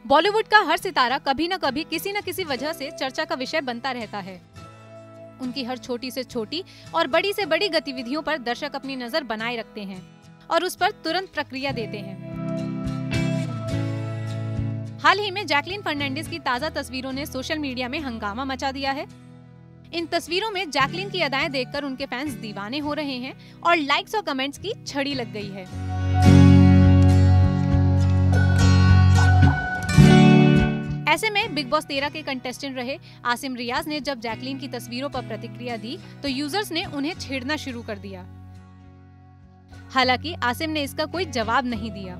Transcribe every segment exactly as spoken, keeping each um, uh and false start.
बॉलीवुड का हर सितारा कभी न कभी किसी न किसी वजह से चर्चा का विषय बनता रहता है। उनकी हर छोटी से छोटी और बड़ी से बड़ी गतिविधियों पर दर्शक अपनी नजर बनाए रखते हैं और उस पर तुरंत प्रतिक्रिया देते हैं। हाल ही में जैकलीन फर्नांडिस की ताजा तस्वीरों ने सोशल मीडिया में हंगामा मचा दिया है। इन तस्वीरों में जैकलीन की अदाएं देखकर उनके फैंस दीवाने हो रहे हैं और लाइक्स और कमेंट्स की छड़ी लग गई है। ऐसे में बिग बॉस तेरह के कंटेस्टेंट रहे आसिम रियाज ने जब जैकलीन की तस्वीरों पर प्रतिक्रिया दी तो यूजर्स ने उन्हें छेड़ना शुरू कर दिया। हालांकि आसिम ने इसका कोई जवाब नहीं दिया।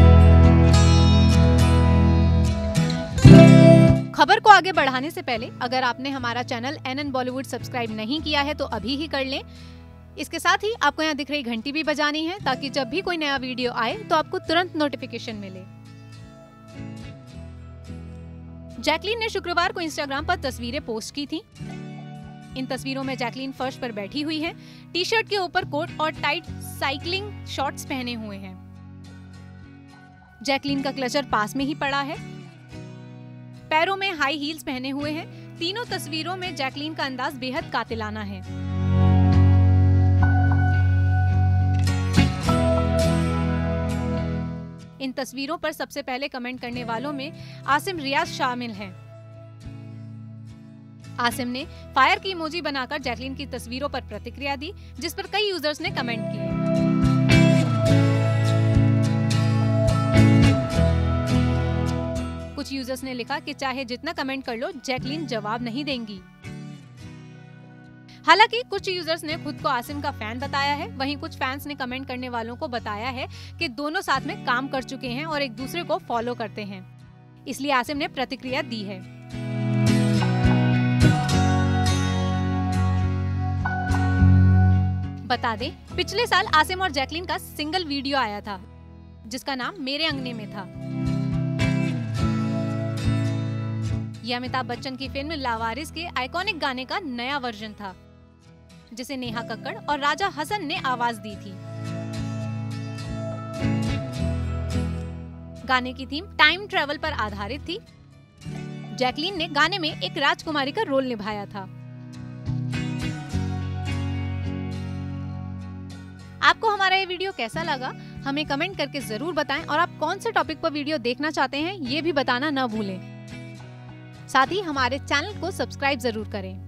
खबर को आगे बढ़ाने से पहले अगर आपने हमारा channel N N Bollywood subscribe नहीं किया है तो अभी ही कर लें। इसके साथ ही आपको यहाँ दिख रही घंटी भी बजानी है ताकि जब भी कोई नया वीडियो आए तो आपको तुरंत नोटिफिकेशन मिले। जैकलीन ने शुक्रवार को इंस्टाग्राम पर तस्वीरें पोस्ट की थी। इन तस्वीरों में जैकलीन फर्श पर बैठी हुई है, टी शर्ट के ऊपर कोट और टाइट साइकिलिंग शॉर्ट्स पहने हुए हैं। जैकलीन का क्लचर पास में ही पड़ा है, पैरों में हाई हील्स पहने हुए हैं। तीनों तस्वीरों में जैकलीन का अंदाज बेहद कातिलाना है। इन तस्वीरों पर सबसे पहले कमेंट करने वालों में आसिम रियाज शामिल हैं। आसिम ने फायर की इमोजी बनाकर जैकलीन की तस्वीरों पर प्रतिक्रिया दी, जिस पर कई यूजर्स ने कमेंट किए। कुछ यूजर्स ने लिखा कि चाहे जितना कमेंट कर लो, जैकलीन जवाब नहीं देंगी। हालांकि कुछ यूजर्स ने खुद को आसिम का फैन बताया है, वहीं कुछ फैंस ने कमेंट करने वालों को बताया है कि दोनों साथ में काम कर चुके हैं और एक दूसरे को फॉलो करते हैं, इसलिए आसिम ने प्रतिक्रिया दी है। बता दें, पिछले साल आसिम और जैकलीन का सिंगल वीडियो आया था जिसका नाम मेरे अंगने में था। यह अमिताभ बच्चन की फिल्म लावारिस के आइकॉनिक गाने का नया वर्जन था जिसे नेहा कक्कड़ और राजा हसन ने आवाज दी थी। गाने की थीम टाइम ट्रेवल पर आधारित थी। जैकलीन ने गाने में एक राजकुमारी का रोल निभाया था। आपको हमारा ये वीडियो कैसा लगा हमें कमेंट करके जरूर बताएं और आप कौन से टॉपिक पर वीडियो देखना चाहते हैं ये भी बताना न भूलें। साथ ही हमारे चैनल को सब्सक्राइब जरूर करें।